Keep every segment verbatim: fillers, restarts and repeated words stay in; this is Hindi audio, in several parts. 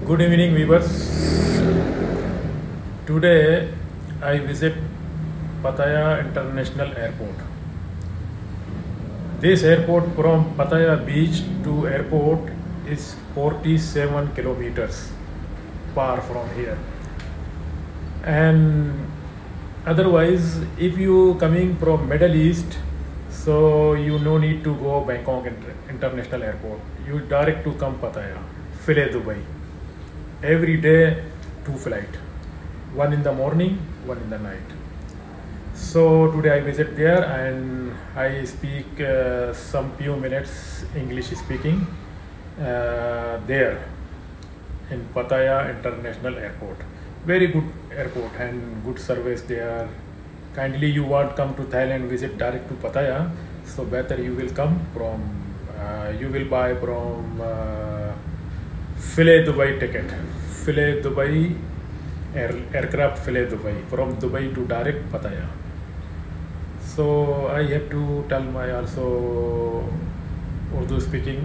Good evening, viewers. Today I visit Pattaya International Airport. This airport from Pattaya beach to airport is forty-seven kilometers far from here. And otherwise, if you coming from Middle East, so you no need to go Bangkok Inter International Airport. You direct to come Pattaya, Philae Dubai. Every day two flight, one in the morning, one in the night. So today I visit there and I speak uh, some few minutes English speaking uh, there in Pattaya International Airport. Very good airport and good service there. Kindly you want come to Thailand, visit direct to Pattaya, so better you will come from uh, you will buy from uh, Philae Dubai ticket. Philae Dubai air, aircraft Philae Dubai from Dubai to direct Pattaya. So I have to tell my also Urdu speaking.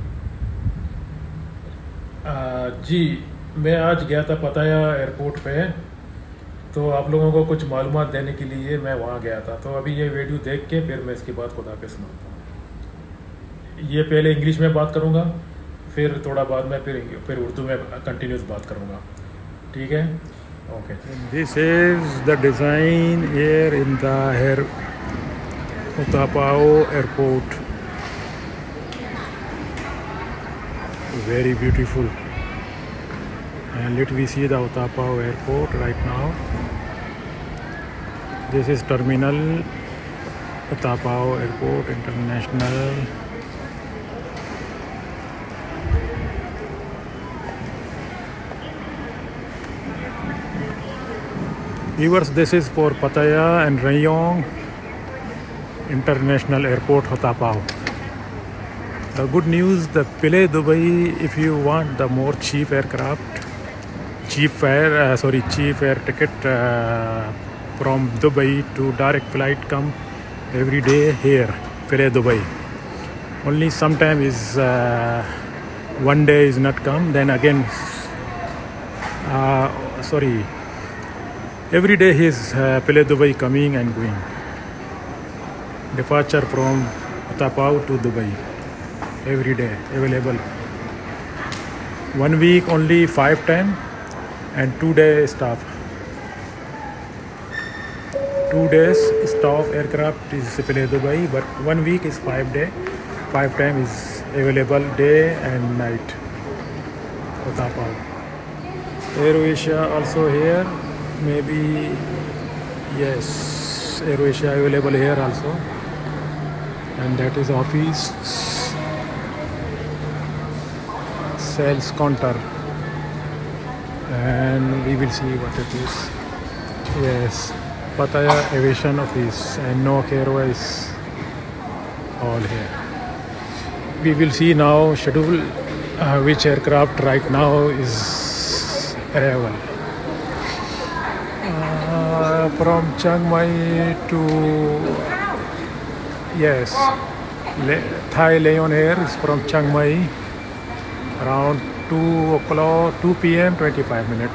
uh, जी मैं आज गया था पताया एयरपोर्ट पे, तो आप लोगों को कुछ मालूमात देने के लिए मैं वहाँ गया था. तो अभी ये वीडियो देख के फिर मैं इसके बाद खुदा पे सुनाता हूँ. ये पहले इंग्लिश में बात करूँगा, फिर थोड़ा बाद में फिर फिर उर्दू में कंटिन्यूस बात करूँगा. ठीक है, okay. This is the design here in the air Utapao airport. Very beautiful. And let we see the Utapao airport right now. This is terminal Utapao Airport International. Viewers, this is for Pattaya and Rayong International Airport, Utapao. The good news, the Philae Dubai, if you want the more cheap aircraft, cheap fare, uh, sorry, cheap air ticket uh, from Dubai to direct flight come every day here, Philae Dubai. Only sometime is uh, one day is not come, then again, uh, sorry, every day is uh, Philae Dubai coming and going. Departure from Utapao to Dubai. Every day available. One week only five time and two day staff. Two days staff aircraft is Philae Dubai, but one week is five day. Five time is available day and night. Utapao. AirAsia also here. Maybe yes, AirAsia available here also. And that is office. Sales counter, and we will see what it is. Yes, Pattaya Aviation Office and no Airway is all here. We will see now schedule uh, which aircraft right now is arrival. Uh, from Chiang Mai to yes, Le Thai Lion Air is from Chiang Mai. Around two o'clock, two p m twenty-five minutes.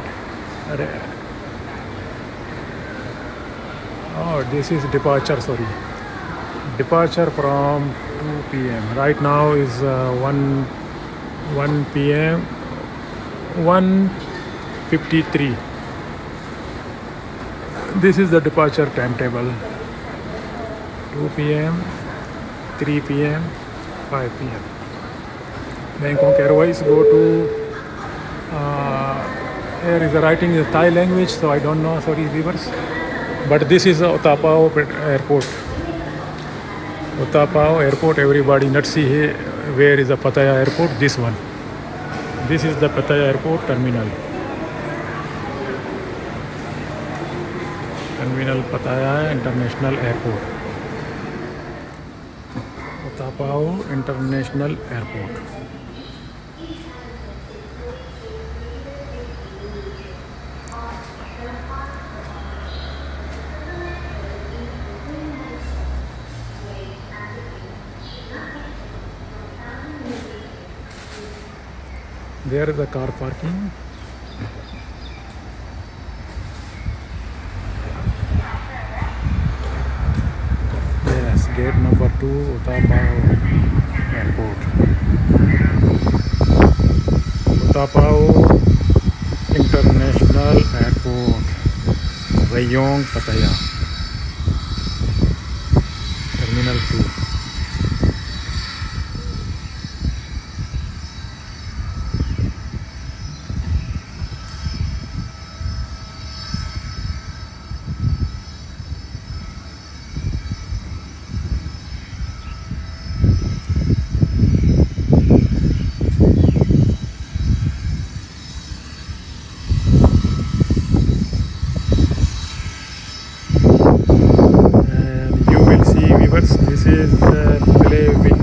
Oh, this is departure, sorry. Departure from two p m Right now is uh, one p m one fifty-three. This is the departure timetable. two p m three p m five p m Bangkok Airways go to uh, here is the writing in the Thai language, so I don't know, sorry viewers. But this is Utapao Airport. Utapao Airport, everybody not see here where is the Pattaya Airport. This one. This is the Pattaya Airport terminal. Terminal Pattaya International Airport. Utapao International Airport. There is a car parking. Yes, gate number two, Utapao Airport. Utapao International Airport, Rayong, Pattaya. Terminal two. This is uh, play wing.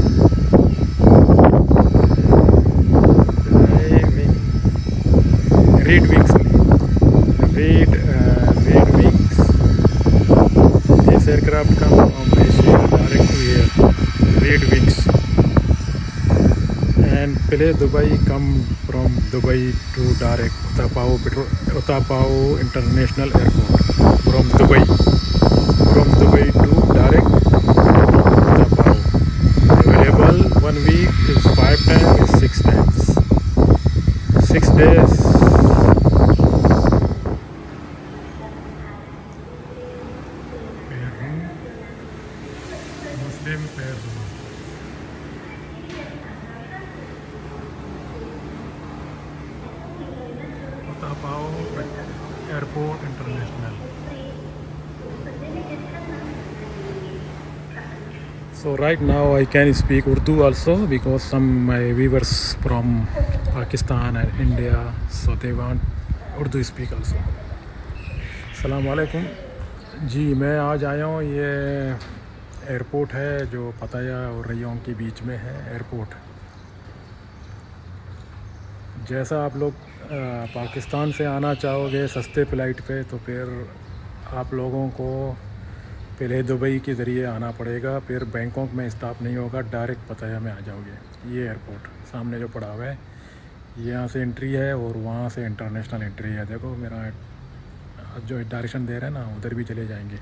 Play wing. Reed wings. Reed, uh, Reed wings. This aircraft come from Malaysia direct to here. Reed wings. And Play Dubai come from Dubai to direct Utapao, Utapao International Airport from Dubai. From Dubai to direct Utapao. Available one week is five times, is six times. Six days. Peru, Muslim Peru. Utapao Airport International. So right now I can speak Urdu also because some my viewers from Pakistan and India, so they want Urdu speak also. अस्सलाम वालेकुम जी, मैं आज आया हूँ, ये एयरपोर्ट है जो पताया और रयोंग के बीच में है एयरपोर्ट। जैसा आप लोग आ, पाकिस्तान से आना चाहोगे सस्ते फ़्लाइट पे, तो फिर आप लोगों को पहले दुबई के ज़रिए आना पड़ेगा, फिर बैंकॉक में स्टॉप नहीं होगा, डायरेक्ट पताया में आ जाओगे। ये एयरपोर्ट सामने जो पड़ा हुआ है, यहाँ से एंट्री है और वहाँ से इंटरनेशनल एंट्री है। देखो मेरा जो डायरेक्शन दे रहा है ना, उधर भी चले जाएंगे।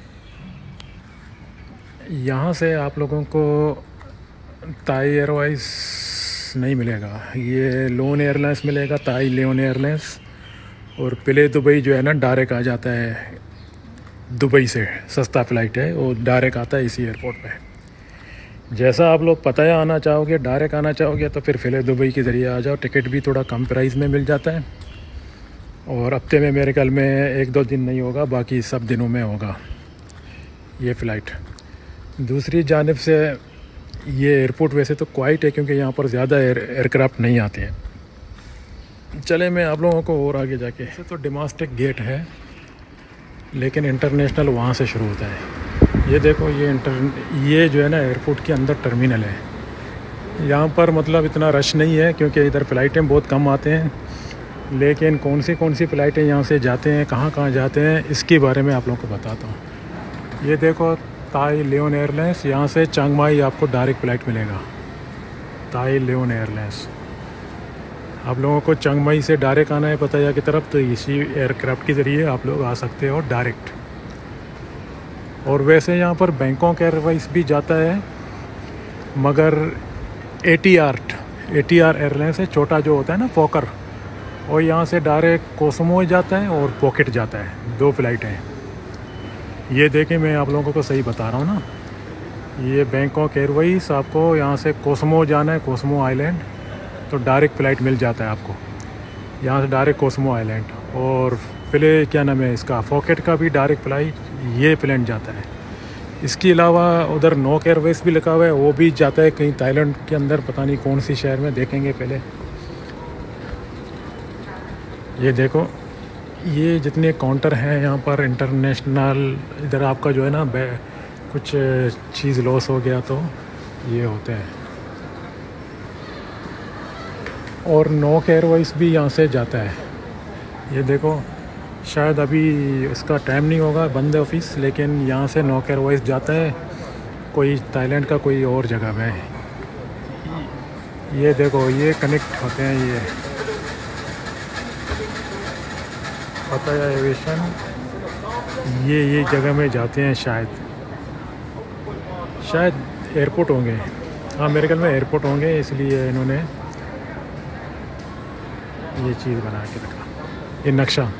यहाँ से आप लोगों को ताई एयरवाइज नहीं मिलेगा, ये लोन एयरलाइंस मिलेगा, ताई लोन एयरलाइंस। और प्ले दुबई जो है ना, डायरेक्ट आ जाता है दुबई से, सस्ता फ़्लाइट है, वो डायरेक्ट आता है इसी एयरपोर्ट पे। जैसा आप लोग पताया आना चाहोगे, डायरेक्ट आना चाहोगे, तो फिर प्ले दुबई के ज़रिए आ जाओ। टिकट भी थोड़ा कम प्राइस में मिल जाता है और हफ्ते में मेरे ख्याल में एक दो दिन नहीं होगा, बाकी सब दिनों में होगा ये फ़्लाइट। दूसरी जानिब से ये एयरपोर्ट वैसे तो क्वाइट है, क्योंकि यहाँ पर ज़्यादा एयर एयरक्राफ्ट नहीं आते हैं। चले मैं आप लोगों को और आगे जाके, ऐसे तो डोमेस्टिक गेट है लेकिन इंटरनेशनल वहाँ से शुरू होता है। ये देखो, ये इंटर ये जो है ना एयरपोर्ट के अंदर टर्मिनल है। यहाँ पर मतलब इतना रश नहीं है क्योंकि इधर फ़्लाइटें बहुत कम आते हैं, लेकिन कौन सी कौन सी फ़्लाइटें यहाँ से जाते हैं, कहाँ कहाँ जाते हैं, इसके बारे में आप लोगों को बताता हूँ। ये देखो ताई लियोन एयरलाइंस, यहाँ से चांग माई आपको डायरेक्ट फ़्लाइट मिलेगा। ताई लियोन एयरलाइंस, आप लोगों को चांग माई से डायरेक्ट आना है पताया की तरफ, तो इसी एयरक्राफ्ट के ज़रिए आप लोग आ सकते हो डायरेक्ट। और वैसे यहाँ पर बैंकॉक एयरवाइज भी जाता है, मगर A T R A T R airlines है, छोटा जो होता है ना फोकर, और यहाँ से डायरेक्ट कोसमो जाता है और पॉकेट जाता है। दो फ़्लाइटें हैं ये। देखें मैं आप लोगों को सही बता रहा हूँ ना, ये बैंकॉक एयरवाइज आपको यहाँ से कोसमो जाना है, कोसमो आइलैंड, तो डायरेक्ट फ़्लाइट मिल जाता है आपको यहाँ से डायरेक्ट कोसमो आइलैंड। और प्ले क्या नाम है इसका, फॉकेट का भी डायरेक्ट फ़्लाइट ये प्लेन जाता है। इसके अलावा उधर नोक एयरवेज भी लिखा हुआ है, वो भी जाता है कहीं थाईलैंड के अंदर, पता नहीं कौन सी शहर में, देखेंगे पहले। ये देखो, ये जितने काउंटर हैं यहाँ पर इंटरनेशनल, इधर आपका जो है ना कुछ चीज़ लॉस हो गया तो ये होते हैं। और नोक एयरवेज भी यहाँ से जाता है। ये देखो, शायद अभी इसका टाइम नहीं होगा, बंद है ऑफिस, लेकिन यहाँ से नोक एयरवेज जाता है कोई थाईलैंड का कोई और जगह में। ये देखो ये कनेक्ट होते हैं, ये पताया एविएशन, ये ये जगह में जाते हैं, शायद शायद एयरपोर्ट होंगे। हाँ मेरे ख्याल में एयरपोर्ट होंगे, इसलिए इन्होंने ये चीज़ बना के रखा, ये नक्शा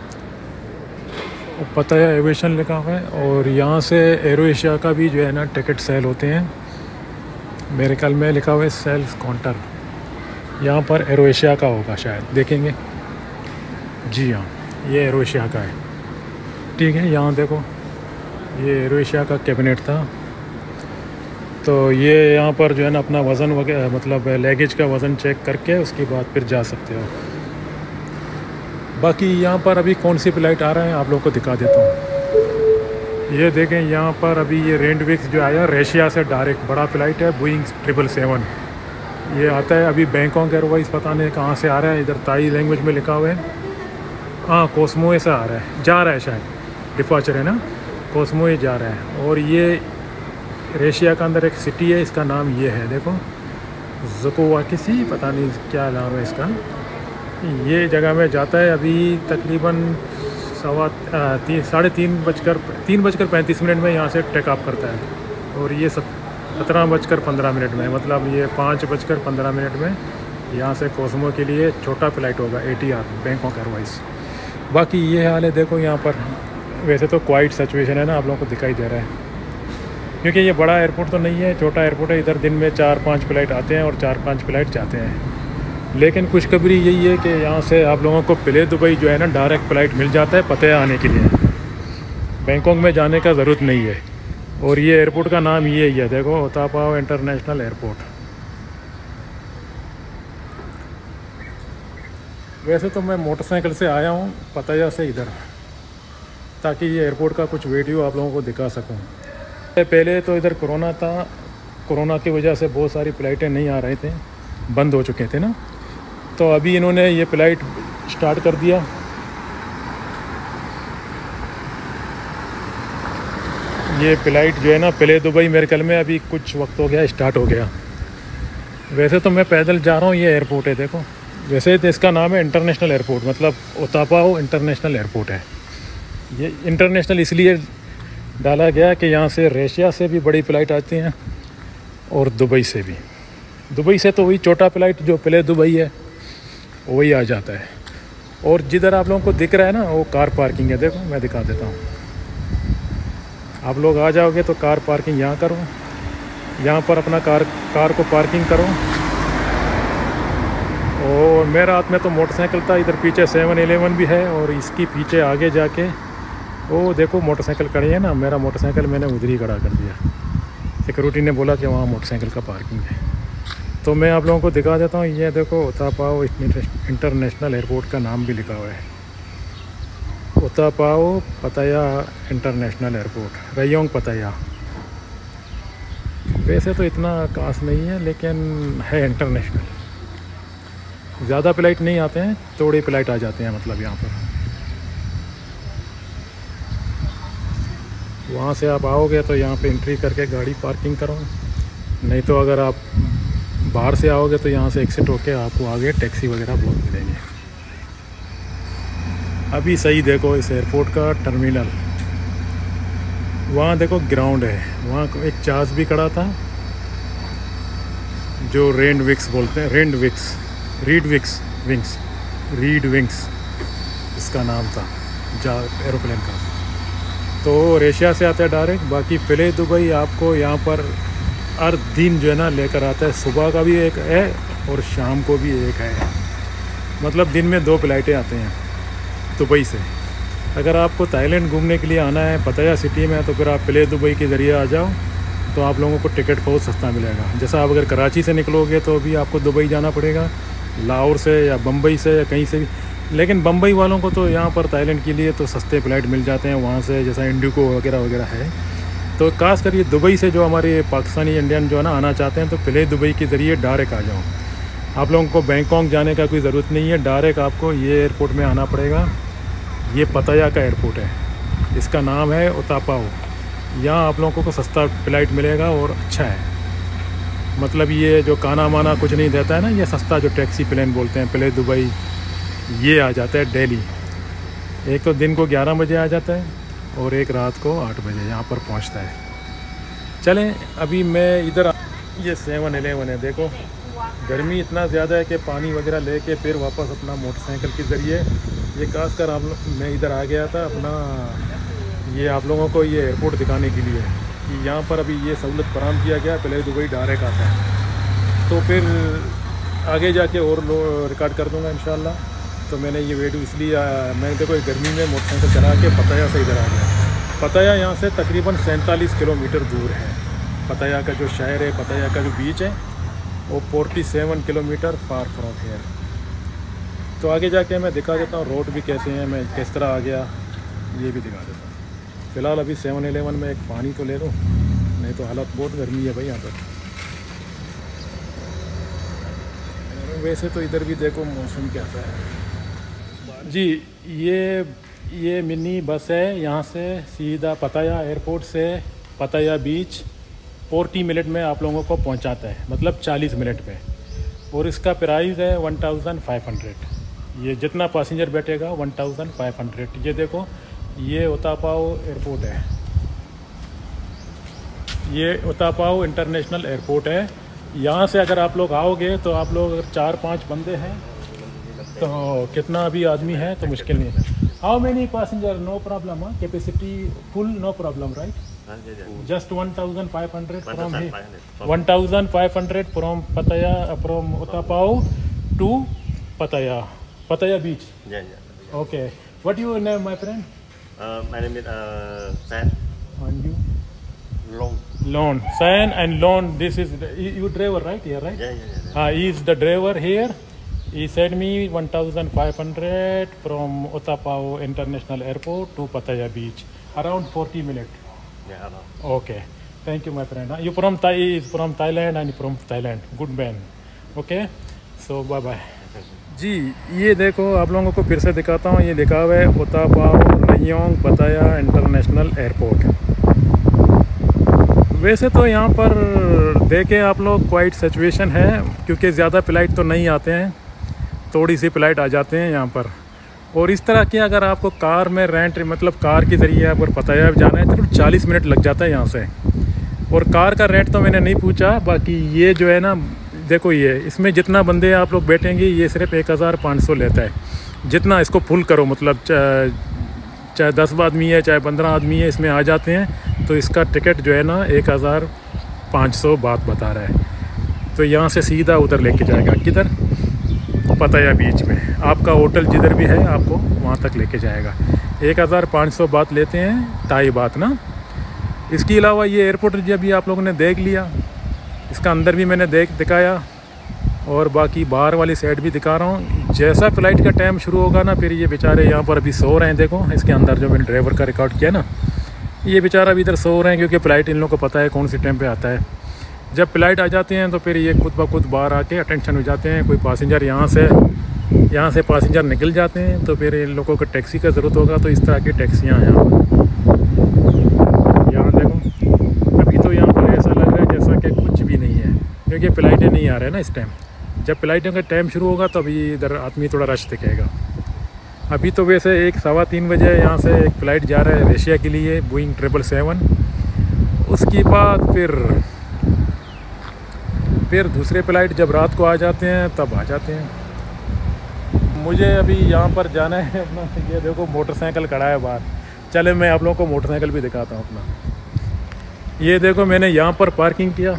पताया एविएशन लिखा हुआ है। और यहाँ से एरो एशिया का भी जो है ना टिकट सेल होते हैं, मेरे ख्याल में लिखा हुआ है सेल्स काउंटर, यहाँ पर एरो एशिया का होगा शायद, देखेंगे। जी हाँ ये एरो एशिया का है, ठीक है। यहाँ देखो ये एरो एशिया का कैबिनेट था, तो ये यहाँ पर जो है ना अपना वज़न वगैरह मतलब लगेज का वज़न चेक करके उसके बाद फिर जा सकते हो। बाकी यहाँ पर अभी कौन सी फ़्लाइट आ रहे हैं आप लोगों को दिखा देता हूँ। ये देखें यहाँ पर अभी ये रेंडविक्स जो आया रशिया से डायरेक्ट, बड़ा फ़्लाइट है बोइंग ट्रिपल सेवन, ये आता है अभी बैंकॉक एयरवाइज, पता नहीं कहाँ से आ रहा है, इधर ताई लैंग्वेज में लिखा हुआ है। हाँ कोस्मोए से आ रहा है, जा रहा है शायद, डिपार्चर है ना, कोस्मोए जा रहा है। और ये रशिया का अंदर एक सिटी है, इसका नाम ये है देखो, ज़ुकोवा किसी, पता नहीं क्या नाम है इसका। ये जगह में जाता है अभी तकरीबन सवा तीन साढ़े तीन बजकर तीन बजकर पैंतीस मिनट में यहाँ से टेक ऑफ करता है। और ये सत्रह बजकर पंद्रह मिनट में, मतलब ये पाँच बजकर पंद्रह मिनट में यहाँ से कोस्मो के लिए छोटा फ़्लाइट होगा, A T R Bangkok airways. बाकी ये हाल है देखो यहाँ पर। वैसे तो क्वाइट सिचुएशन है ना, आप लोगों को दिखाई दे रहा है, क्योंकि ये बड़ा एयरपोर्ट तो नहीं है, छोटा एयरपोर्ट है। इधर दिन में चार पांच फ़्लाइट आते हैं और चार पांच फ़्लाइट जाते हैं। लेकिन खुशखबरी यही है कि यहाँ से आप लोगों को प्ले दुबई जो है ना डायरेक्ट फ़्लाइट मिल जाता है पताया आने के लिए, बैंकॉक में जाने का ज़रूरत नहीं है। और ये एयरपोर्ट का नाम ये ही है देखो, ओतापाओ इंटरनेशनल एयरपोर्ट। वैसे तो मैं मोटरसाइकिल से आया हूँ पताया से इधर, ताकि ये एयरपोर्ट का कुछ वीडियो आप लोगों को दिखा सकूँ। पहले तो इधर कोरोना था, कोरोना की वजह से बहुत सारी फ़्लाइटें नहीं आ रहे थे, बंद हो चुके थे ना, तो अभी इन्होंने ये फ़्लाइट स्टार्ट कर दिया। ये फ़्लाइट जो है ना प्ले दुबई मेरे ख्याल में अभी कुछ वक्त हो गया स्टार्ट हो गया। वैसे तो मैं पैदल जा रहा हूँ, ये एयरपोर्ट है देखो। वैसे तो इसका नाम है इंटरनेशनल एयरपोर्ट, मतलब ओतापाओ इंटरनेशनल एयरपोर्ट है। ये इंटरनेशनल इसलिए डाला गया कि यहाँ से रशिया से भी बड़ी फ़्लाइट आती हैं और दुबई से भी। दुबई से तो वही छोटा फ़्लाइट जो प्ले दुबई है वही आ जाता है। और जिधर आप लोगों को दिख रहा है ना वो कार पार्किंग है, देखो मैं दिखा देता हूँ। आप लोग आ जाओगे तो कार पार्किंग यहाँ करो, यहाँ पर अपना कार कार को पार्किंग करो। और मेरे हाथ में तो मोटरसाइकिल था, इधर पीछे सेवन एलेवन भी है और इसकी पीछे आगे जाके वो देखो मोटरसाइकिल खड़ी है ना, मेरा मोटरसाइकिल मैंने उधर ही खड़ा कर दिया। सिक्योरिटी ने बोला कि वहाँ मोटरसाइकिल का पार्किंग है। तो मैं आप लोगों को दिखा देता हूँ, ये देखो ओतापाओ इंटरनेशनल एयरपोर्ट का नाम भी लिखा हुआ है, ओतापाओ पताया इंटरनेशनल एयरपोर्ट, रयोंग पताया। वैसे तो इतना खास नहीं है लेकिन है इंटरनेशनल, ज़्यादा फ़्लाइट नहीं आते हैं, थोड़े फ़्लाइट आ जाते हैं मतलब यहाँ पर। वहाँ से आप आओगे तो यहाँ पे एंट्री करके गाड़ी पार्किंग करो, नहीं तो अगर आप बाहर से आओगे तो यहाँ से एग्जिट होके आपको आगे टैक्सी वगैरह बहुत मिलेंगे। अभी सही देखो इस एयरपोर्ट का टर्मिनल, वहाँ देखो ग्राउंड है, वहाँ एक जहाज़ भी खड़ा था जो रेंडविक्स बोलते हैं, रेंडविक्स रीडविक्स विंग्स रीड विंग्स इसका नाम था जा एरोप्लेन का। तो रशिया से आता है डायरेक्ट। बाकी प्ले दुबई आपको यहाँ पर हर दिन जो है ना लेकर आता है, सुबह का भी एक है और शाम को भी एक है, मतलब दिन में दो फ़्लाइटें आते हैं दुबई से। अगर आपको थाईलैंड घूमने के लिए आना है पताया सिटी में तो फिर आप प्ले दुबई के ज़रिए आ जाओ, तो आप लोगों को टिकट बहुत सस्ता मिलेगा। जैसा आप अगर कराची से निकलोगे तो भी आपको दुबई जाना पड़ेगा, लाहौर से या बम्बई से या कहीं से भी। लेकिन बम्बई वालों को तो यहाँ पर थाईलैंड के लिए तो सस्ते फ़्लाइट मिल जाते हैं वहाँ से, जैसा इंडिगो वगैरह वगैरह है। तो खास कर ये दुबई से जो हमारे पाकिस्तानी इंडियन जो है ना आना चाहते हैं तो प्ले दुबई के ज़रिए डायरेक्ट आ जाओ। आप लोगों को बैंकॉक जाने का कोई ज़रूरत नहीं है, डायरेक्ट आपको ये एयरपोर्ट में आना पड़ेगा। ये पताया का एयरपोर्ट है, इसका नाम है ओतापाओ। यहाँ आप लोगों को सस्ता फ़्लाइट मिलेगा और अच्छा है। मतलब ये जो काना माना कुछ नहीं देता है ना, ये सस्ता जो टैक्सी प्लेन बोलते हैं, प्ले दुबई, ये आ जाता है डेली। एक तो दिन को ग्यारह बजे आ जाता है और एक रात को आठ बजे यहाँ पर पहुँचता है। चलें अभी मैं इधर, ये सेवन एलेवन है, देखो गर्मी इतना ज़्यादा है कि पानी वगैरह लेके फिर वापस अपना मोटरसाइकिल के ज़रिए, ये खासकर आप मैं इधर आ गया था अपना, ये आप लोगों को ये एयरपोर्ट दिखाने के लिए कि यहाँ पर अभी ये सहूलत फराहम किया गया, पहले दुबई डायरेक्ट आता है। तो फिर आगे जाके और रिकॉर्ड कर दूँगा इंशाल्लाह। तो मैंने ये वीडियो इसलिए, मैं देखो गर्मी में मोटरसाइकिल चला के पताया से इधर आ गया। पताया यहाँ से तकरीबन सैंतालीस किलोमीटर दूर है। पताया का जो शहर है, पताया का जो बीच है, वो सैंतालीस किलोमीटर फार फ्रॉम हियर। तो आगे जाके मैं दिखा देता हूँ रोड भी कैसे हैं, मैं किस तरह आ गया, ये भी दिखा देता हूँ। फ़िलहाल अभी सेवन एलेवन में एक पानी तो ले लूँ, नहीं तो हालत बहुत गर्मी है भाई यहाँ पर। वैसे तो इधर भी देखो मौसम कैसा है जी। ये ये मिनी बस है, यहाँ से सीधा पताया एयरपोर्ट से पताया बीच चालीस मिनट में आप लोगों को पहुँचाता है, मतलब चालीस मिनट पे। और इसका प्राइस है वन थाउजेंड फाइव हंड्रेड। ये जितना पैसेंजर बैठेगा वन थाउजेंड फाइव हंड्रेड। ये देखो ये ओतापाओ एयरपोर्ट है, ये ओतापाओ इंटरनेशनल एयरपोर्ट है। यहाँ से अगर आप लोग आओगे तो आप लोग अगर चार पाँच बंदे हैं तो कितना अभी आदमी है तो मुश्किल नहीं है। How many passenger, no problem, capacity full, no problem right. Just one thousand five hundred from one thousand five hundred from Pattaya, from Utapao to Pattaya, Pattaya beach. Okay, what your name my friend? My name is San. And you? Lon. Lon. San and Lon. This is you driver, right? Here, right? Yeah, yeah, yeah. Ah, he is the driver here. He sent me one thousand five hundred from Otapao International Airport to Pattaya Beach, around forty minutes. Yeah, around. Okay. Thank you, my friend. You from Thai? Is from Thailand and from Thailand. Good man. Okay. So bye bye. जी ये देखो आप लोगों को फिर से दिखाता हूँ, ये लिखा हुआ है ओतापाओ रयोंग पताया इंटरनेशनल एयरपोर्ट। वैसे तो यहाँ पर देखें आप लोग क्वाइट सिचुएशन है, क्योंकि ज़्यादा फ़्लाइट तो नहीं आते हैं, थोड़ी सी फ़्लाइट आ जाते हैं यहाँ पर। और इस तरह की अगर आपको कार में रेंट, मतलब कार के ज़रिए अगर पताया जाना है तो चालीस मिनट लग जाता है यहाँ से। और कार का रेंट तो मैंने नहीं पूछा, बाकी ये जो है ना देखो, ये इसमें जितना बंदे आप लोग बैठेंगे ये सिर्फ एक हज़ार पाँच सौ लेता है। जितना इसको फुल करो, मतलब चाहे दस आदमी है चाहे पंद्रह आदमी है इसमें आ जाते हैं, तो इसका टिकट जो है ना एक हज़ार पाँच सौ बात बता रहा है। तो यहाँ से सीधा उधर लेके जाएगा, किधर? पताया बीच में। आपका होटल जिधर भी है आपको वहाँ तक लेके जाएगा। एक हज़ार पाँच सौ बात लेते हैं, ताई बात ना। इसके अलावा ये एयरपोर्ट जब भी आप लोगों ने देख लिया, इसका अंदर भी मैंने देख दिखाया और बाकी बाहर वाली साइड भी दिखा रहा हूँ। जैसा फ़्लाइट का टाइम शुरू होगा ना, फिर ये बेचारे यहाँ पर अभी सो रहे हैं। देखो इसके अंदर जो मैंने ड्राइवर का रिकॉर्ड किया ना, ये बेचारा अभी इधर सो रहे हैं, क्योंकि फ़्लाइट इन लोगों को पता है कौन सी टाइम पे आता है। जब फ़्लाइट आ जाते हैं तो फिर ये खुद ब खुद बाहर आके अटेंशन हो जाते हैं। कोई पैसेंजर यहाँ से यहाँ से पैसेंजर निकल जाते हैं तो फिर इन लोगों को टैक्सी का ज़रूरत होगा, तो इस तरह की टैक्सियाँ हैं यहाँ पर। यहाँ देखो अभी तो यहाँ पर ऐसा लग रहा है जैसा कि कुछ भी नहीं है, क्योंकि फ़्लाइटें नहीं आ रहे हैं ना इस टाइम। जब फ़्लाइटों का टाइम शुरू होगा तो अभी इधर आदमी थोड़ा रश दिखेगा। अभी तो वैसे एक सवा तीन बजे यहाँ से एक फ़्लाइट जा रहा है रशिया के लिए, बोइंग ट्रिपल सेवन। उसके बाद फिर फिर दूसरे फ़्लाइट जब रात को आ जाते हैं तब आ जाते हैं। मुझे अभी यहाँ पर जाना है अपना, ये देखो मोटरसाइकिल खड़ा है बाहर। चले मैं आप लोगों को मोटरसाइकिल भी दिखाता हूँ अपना। ये देखो मैंने यहाँ पर पार्किंग किया।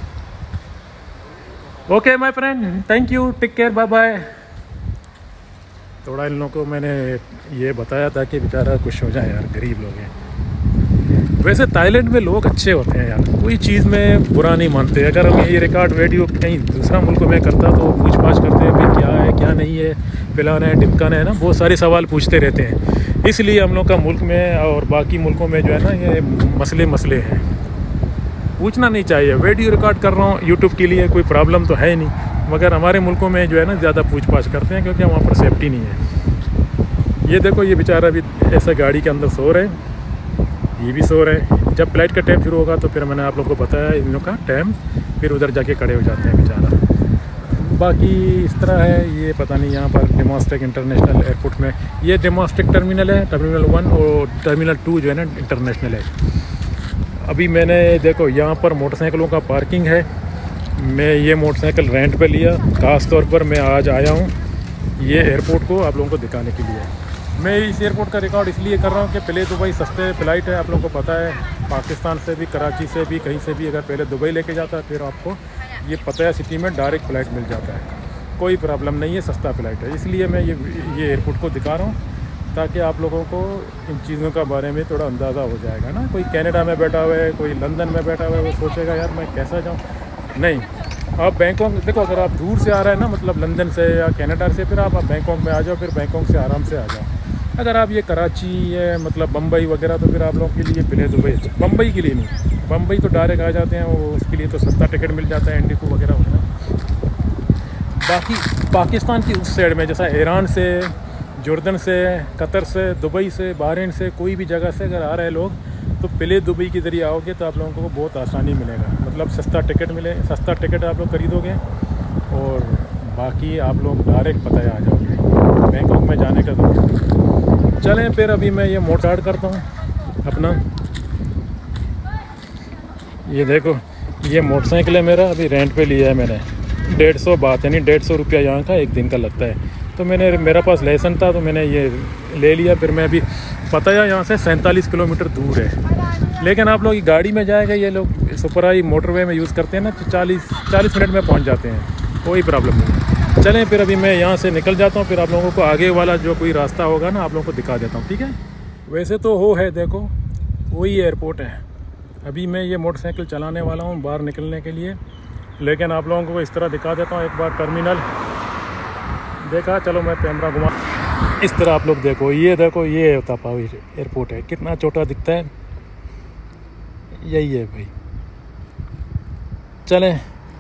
Okay my friend, thank you, take care, bye bye. थोड़ा इन लोगों को मैंने ये बताया था कि बेचारा खुश हो जाए यार, गरीब लोग हैं। वैसे थाईलैंड में लोग अच्छे होते हैं यार, कोई चीज़ में बुरा नहीं मानते। अगर हम ये रिकॉर्ड वीडियो कहीं दूसरा मुल्क में करता तो पूछ पाछ करते हैं भाई क्या है क्या नहीं है, फिलाना है ढिमकाना है ना, बहुत सारे सवाल पूछते रहते हैं। इसलिए हम लोग का मुल्क में और बाकी मुल्कों में जो है ना ये मसले मसले हैं, पूछना नहीं चाहिए। वीडियो रिकॉर्ड कर रहा हूँ यूट्यूब के लिए, कोई प्रॉब्लम तो है नहीं, मगर हमारे मुल्कों में जो है ना ज़्यादा पूछ पाछ करते हैं, क्योंकि वहाँ पर सेफ्टी नहीं है। ये देखो ये बेचारा भी ऐसा गाड़ी के अंदर सो रहे हैं, ये भी सो रहे हैं। जब फ्लाइट का टाइम शुरू होगा तो फिर मैंने आप लोगों को बताया इन लोगों का टाइम, फिर उधर जाके खड़े हो जाते हैं बेचारा। बाकी इस तरह है ये, पता नहीं यहाँ पर डेमोस्टेक इंटरनेशनल एयरपोर्ट में, ये डेमोस्टेक टर्मिनल है, टर्मिनल वन, और टर्मिनल टू जो है ना इंटरनेशनल है। अभी मैंने देखो यहाँ पर मोटरसाइकिलों का पार्किंग है, मैं ये मोटरसाइकिल रेंट पे लिया, ख़ास तौर पर मैं आज आया हूँ ये एयरपोर्ट को आप लोगों को दिखाने के लिए। मैं इस एयरपोर्ट का रिकॉर्ड इसलिए कर रहा हूँ कि पहले दुबई सस्ते फ़्लाइट है, आप लोगों को पता है, पाकिस्तान से भी, कराची से भी, कहीं से भी अगर पहले दुबई लेके जाता है फिर आपको ये पताया सिटी में डायरेक्ट फ़्लाइट मिल जाता है, कोई प्रॉब्लम नहीं है, सस्ता फ़्लाइट है। इसलिए मैं ये ये एयरपोर्ट को दिखा रहा हूँ ताकि आप लोगों को इन चीज़ों का बारे में थोड़ा अंदाज़ा हो जाएगा ना। कोई कनाडा में बैठा हुआ है, कोई लंदन में बैठा हुआ है, वो सोचेगा यार मैं कैसा जाऊँ। नहीं, आप बैंकॉक देखो, अगर आप दूर से आ रहे हैं ना, मतलब लंदन से या कनाडा से, फिर आप, आप बैंकॉक में आ जाओ, फिर बैंकॉक से आराम से आ जाओ। अगर आप ये कराची है मतलब बम्बई वगैरह, तो फिर आप लोगों के लिए पहले दुबई, बम्बई के लिए नहीं, बम्बई तो डायरेक्ट आ जाते हैं, वो उसके लिए तो सस्ता टिकट मिल जाता है, इंडिको वगैरह वगैरह। बाकी पाकिस्तान की उस साइड में, जैसा ईरान से, जॉर्डन से, कतर से, दुबई से, बहरीन से, कोई भी जगह से अगर आ रहे लोग, तो पहले दुबई के ज़रिए आओगे तो आप लोगों को बहुत आसानी मिलेगा, मतलब सस्ता टिकट मिले, सस्ता टिकट आप लोग खरीदोगे और बाकी आप लोग डायरेक्ट पता आ जाओगे, बैंकॉक में जाने का तो। चलें फिर अभी मैं ये मोटर स्टार्ट करता हूँ अपना। ये देखो ये मोटरसाइकिल है मेरा, अभी रेंट पे लिया है मैंने, डेढ़ सौ बात यानी डेढ़ सौ रुपया यहाँ का एक दिन का लगता है। तो मैंने, मेरा पास लाइसेंस था तो मैंने ये ले लिया। फिर मैं अभी पताया यहाँ से सैंतालीस किलोमीटर दूर है, लेकिन आप लोग गाड़ी में जाएगा, ये लोग सुपराई मोटरवे में यूज़ करते हैं ना, तो चालीस चालीस मिनट में पहुँच जाते हैं, कोई प्रॉब्लम नहीं। चलें फिर अभी मैं यहाँ से निकल जाता हूँ, फिर आप लोगों को आगे वाला जो कोई रास्ता होगा ना आप लोगों को दिखा देता हूँ, ठीक है। वैसे तो हो है, देखो वही एयरपोर्ट है। अभी मैं ये मोटरसाइकिल चलाने वाला हूँ बाहर निकलने के लिए, लेकिन आप लोगों को इस तरह दिखा देता हूँ एक बार टर्मिनल। देखा, चलो मैं कैमरा घुमा, इस तरह आप लोग देखो, ये देखो ये होता पावी एयरपोर्ट है, कितना छोटा दिखता है, यही है भाई। चलें,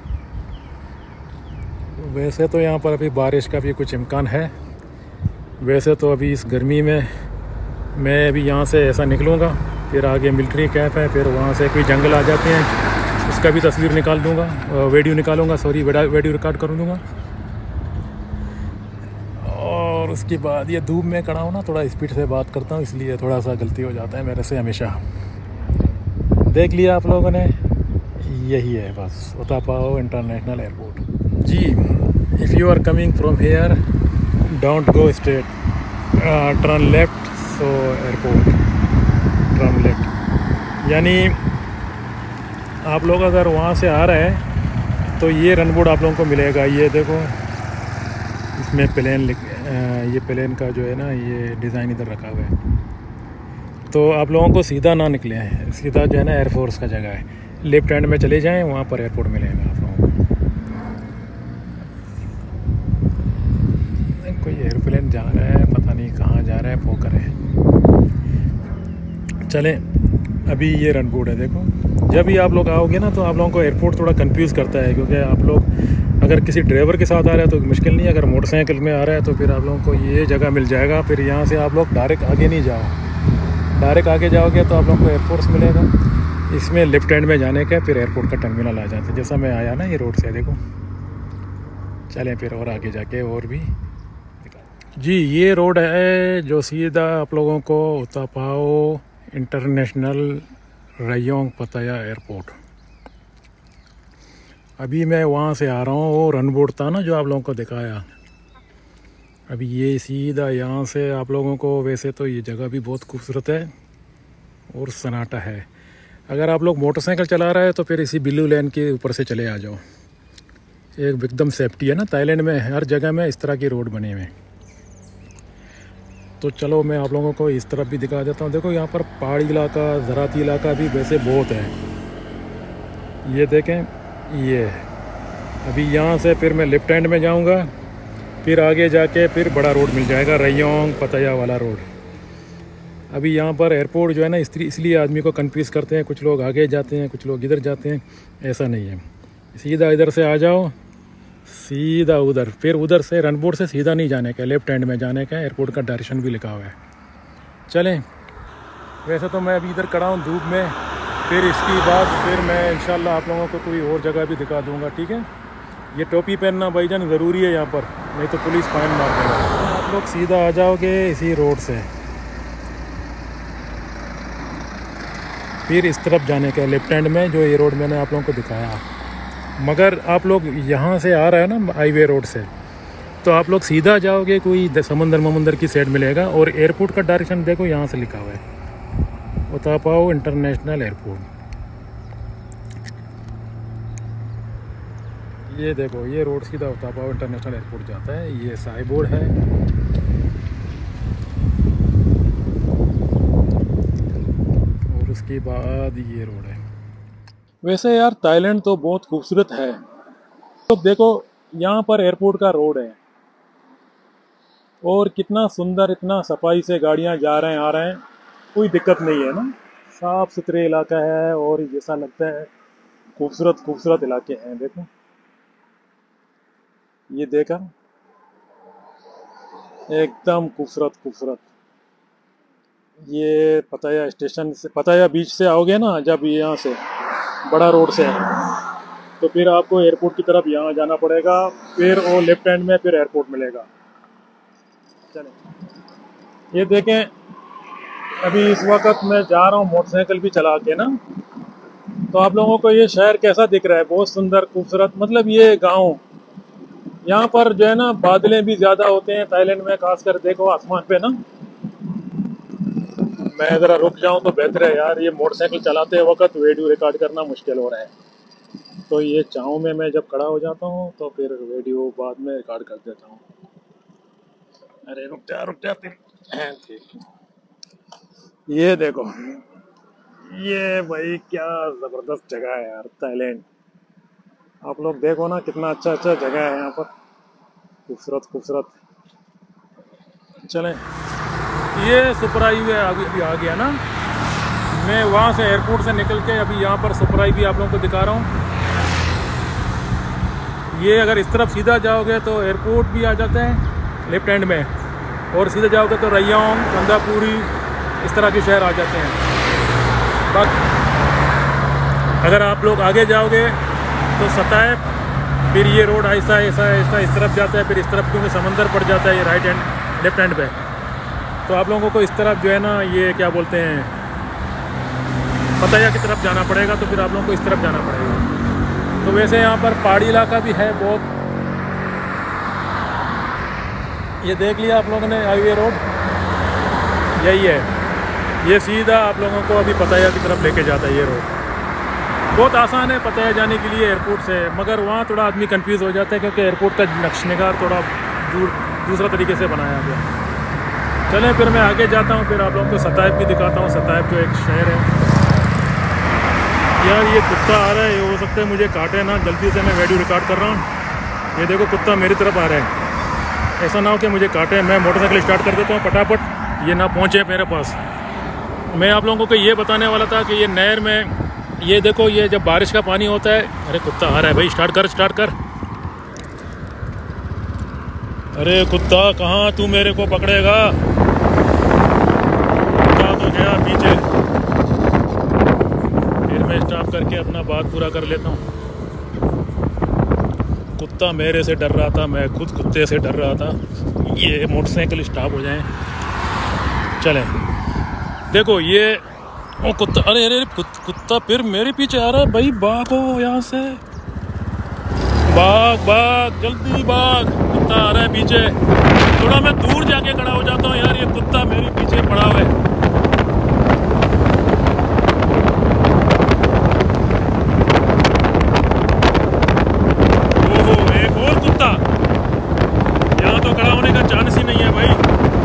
वैसे तो यहाँ पर अभी बारिश का भी कुछ इम्कान है। वैसे तो अभी इस गर्मी में मैं अभी यहाँ से ऐसा निकलूँगा, फिर आगे मिलिट्री कैंप है, फिर वहाँ से कोई जंगल आ जाते हैं, उसका भी तस्वीर निकाल दूँगा, वीडियो निकालूँगा, सॉरी वीडियो रिकॉर्ड कर दूँगा। और उसके बाद ये धूप में खड़ा हूँ ना, थोड़ा स्पीड से बात करता हूँ, इसलिए थोड़ा सा गलती हो जाता है मेरे से हमेशा। देख लिया आप लोगों ने, यही है बस उतापाओ इंटरनेशनल एयरपोर्ट जी। If you are coming from here don't go straight, turn left, so airport turn left. यानी आप लोग अगर वहाँ से आ रहे हैं तो ये रन बोर्ड आप लोगों को मिलेगा, ये देखो इसमें प्लेन लिख, ये प्लेन का जो है ना ये डिज़ाइन इधर रखा हुआ है। तो आप लोगों को सीधा ना निकले हैं, सीधा जो है ना एयरफोर्स का जगह है, लेफ्ट हैंड में चले जाएं, वहाँ पर एयरपोर्ट मिलेगा आप लोगों को। कोई एयरप्लेन जा रहा है, पता नहीं कहाँ जा रहा है, फोकर है। चलें, अभी ये रन बोर्ड है, देखो जब भी आप लोग आओगे ना तो आप लोगों को एयरपोर्ट थोड़ा कंफ्यूज करता है, क्योंकि आप लोग अगर किसी ड्राइवर के साथ आ रहे हैं तो मुश्किल नहीं है, अगर मोटरसाइकिल में आ रहा है तो फिर आप लोगों को ये जगह मिल जाएगा। फिर यहाँ से आप लोग डायरेक्ट आगे नहीं जाओ, डायरेक्ट आगे जाओगे तो आप लोगों को एयरफोर्स मिलेगा, इसमें लेफ्ट हैंड में जाने का फिर एयरपोर्ट का टर्मिनल आ जाता है, जैसा मैं आया ना ये रोड से, देखो। चलें फिर और आगे जाके और भी जी, ये रोड है जो सीधा आप लोगों को उतापाओ इंटरनेशनल रयोंग पताया एयरपोर्ट। अभी मैं वहाँ से आ रहा हूँ, वो रन बोर्ड था ना जो आप लोगों को दिखाया, अभी ये सीधा यहाँ से आप लोगों को, वैसे तो ये जगह भी बहुत खूबसूरत है और सन्नाटा है। अगर आप लोग मोटरसाइकिल चला रहे हैं तो फिर इसी ब्लू लेन के ऊपर से चले आ जाओ, एक एकदम सेफ्टी है ना। थाईलैंड में हर जगह में इस तरह की रोड बने हुए हैं। तो चलो मैं आप लोगों को इस तरफ भी दिखा देता हूँ। देखो यहाँ पर पहाड़ी इलाका, ज़राती इलाका भी वैसे बहुत है, ये देखें ये। अभी यहाँ से फिर मैं लेफ्ट हैंड में जाऊँगा, फिर आगे जाके फिर बड़ा रोड मिल जाएगा, रयोंग पताया वाला रोड। अभी यहाँ पर एयरपोर्ट जो है ना इसलिए आदमी को कंफ्यूज करते हैं, कुछ लोग आगे जाते हैं, कुछ लोग इधर जाते हैं, ऐसा नहीं है। सीधा इधर से आ जाओ, सीधा उधर, फिर उधर से रन बोर्ड से सीधा नहीं जाने का, लेफ्ट हैंड में जाने का, एयरपोर्ट का डायरेक्शन भी लिखा हुआ है। चलें, वैसे तो मैं अभी इधर खड़ा हूँ धूप में, फिर इसकी बाद फिर मैं इंशाल्लाह आप लोगों को कोई और जगह भी दिखा दूंगा, ठीक है। ये टोपी पहनना भाईजान ज़रूरी है यहाँ पर, नहीं तो पुलिस फाइन मार देगा। आप लोग सीधा आ जाओगे इसी रोड से, फिर इस तरफ जाने का लेफ्ट हैंड में जो ये रोड मैंने आप लोगों को दिखाया। मगर आप लोग यहाँ से आ रहे हैं ना हाईवे रोड से, तो आप लोग सीधा जाओगे कोई समंदर ममंदर की साइड मिलेगा। और एयरपोर्ट का डायरेक्शन देखो, यहाँ से लिखा हुआ है उतापाव इंटरनेशनल एयरपोर्ट। ये देखो, ये रोड सीधा उतापाव इंटरनेशनल एयरपोर्ट जाता है। ये साइन बोर्ड है। और उसके बाद ये रोड है। वैसे यार थाईलैंड तो बहुत खूबसूरत है। तो देखो यहाँ पर एयरपोर्ट का रोड है और कितना सुंदर, इतना सफाई से गाड़ियाँ जा रहे हैं आ रहे हैं, कोई दिक्कत नहीं है ना। साफ सुथरे इलाका है और जैसा लगता है खूबसूरत खूबसूरत इलाके हैं। देखो ये देखा, एकदम खूबसूरत खूबसूरत। ये पताया स्टेशन से, पताया बीच से आओगे ना, जब यहाँ से बड़ा रोड से है तो फिर आपको एयरपोर्ट की तरफ यहाँ जाना पड़ेगा। फिर वो लेफ्ट हैंड में फिर एयरपोर्ट मिलेगा। चले, ये देखें, अभी इस वक्त मैं जा रहा हूँ मोटरसाइकिल भी चला के ना, तो आप लोगों को ये शहर कैसा दिख रहा है? बहुत सुंदर खूबसूरत। मतलब ये गांव, यहाँ पर जो है ना बादलें भी ज़्यादा होते हैं थाईलैंड में, खासकर देखो आसमान पे ना। मैं ज़रा रुक जाऊँ तो बेहतर है यार, ये मोटरसाइकिल चलाते वक्त वीडियो रिकॉर्ड करना मुश्किल हो रहा है। तो ये चाहूँ में मैं जब खड़ा हो जाता हूँ तो फिर वीडियो बाद में रिकॉर्ड कर देता हूँ। अरे रुक जा रुक जा ठीक। ये देखो, ये भाई क्या ज़बरदस्त जगह है यार थाईलैंड। आप लोग देखो ना, कितना अच्छा अच्छा जगह है यहाँ पर, खूबसूरत खूबसूरत। चलें, ये सुपर हाईवे अभी आ गया ना। मैं वहाँ से एयरपोर्ट से निकल के अभी यहाँ पर सुपर हाईवे आप लोगों को दिखा रहा हूँ। ये अगर इस तरफ सीधा जाओगे तो एयरपोर्ट भी आ जाता है लेफ्ट हैंड में, और सीधे जाओगे तो रयोंग, कंदापुरी, इस तरह के शहर आ जाते हैं। बाकी अगर आप लोग आगे जाओगे तो सताएब, फिर ये रोड ऐसा ऐसा ऐसा इस तरफ जाता है, फिर इस तरफ क्योंकि समंदर पड़ जाता है ये राइट हैंड लेफ्ट हैंड पे, तो आप लोगों को इस तरफ जो है ना, ये क्या बोलते हैं, पताया की तरफ जाना पड़ेगा। तो फिर आप लोगों को इस तरफ जाना पड़ेगा। तो वैसे यहाँ पर पहाड़ी इलाका भी है बहुत। ये देख लिया आप लोगों ने हाईवे रोड, यही है। ये सीधा आप लोगों को अभी पताया की तरफ लेके जाता है ये रोड। बहुत आसान है पताया जाने के लिए एयरपोर्ट से, मगर वहाँ थोड़ा आदमी कंफ्यूज हो जाता है क्योंकि एयरपोर्ट का नक्शेगार थोड़ा दूर दूसरा तरीके से बनाया गया। चलें फिर मैं आगे जाता हूँ, फिर आप लोगों को सताएब भी दिखाता हूँ। सताएब जो एक शहर है यार। ये कुत्ता आ रहा है, ये हो सकता है मुझे काटे ना, जल्दी से मैं वीडियो रिकॉर्ड कर रहा हूँ। ये देखो कुत्ता मेरी तरफ आ रहा है, ऐसा ना हो कि मुझे काटे। मैं मोटरसाइकिल स्टार्ट कर देता हूँ फटाफट, ये ना पहुँचे मेरे पास। मैं आप लोगों को ये बताने वाला था कि ये नहर में, ये देखो, ये जब बारिश का पानी होता है। अरे कुत्ता आ रहा है भाई, स्टार्ट कर स्टार्ट कर। अरे कुत्ता कहाँ, तू मेरे को पकड़ेगा? कुत्ता तो गया पीछे। फिर मैं स्टॉप करके अपना बात पूरा कर लेता हूँ। कुत्ता मेरे से डर रहा था, मैं खुद कुत्ते से डर रहा था। ये मोटरसाइकिल स्टॉप हो जाए। चलें, देखो ये ओ कुत्ता, अरे अरे कुत, कुत्ता फिर मेरे पीछे आ रहा है भाई। भागो यहाँ से, भाग भाग जल्दी भाग। कुत्ता आ रहा है पीछे, थोड़ा मैं दूर जाके खड़ा हो जाता हूँ यार। ये कुत्ता मेरे पीछे पड़ा हुआ है। ओहो, एक और कुत्ता। यहाँ तो खड़ा होने का चांस ही नहीं है भाई।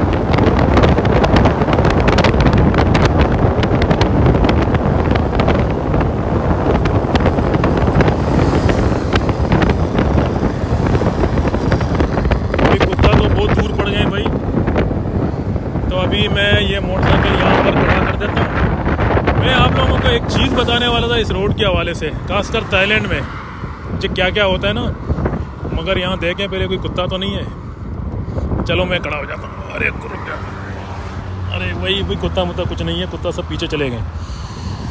अभी मैं ये मोटरसाइकिल यहाँ पर खड़ा कर देता हूँ। मैं आप लोगों को एक चीज़ बताने वाला था इस रोड के हवाले से, खासकर थाईलैंड में जो क्या क्या होता है ना। मगर यहाँ देखें पहले कोई कुत्ता तो नहीं है। चलो मैं खड़ा हो जाता हूँ। अरे रुक जा, अरे वही वही कुत्ता मुत्ता कुछ नहीं है, कुत्ता सब पीछे चले गए।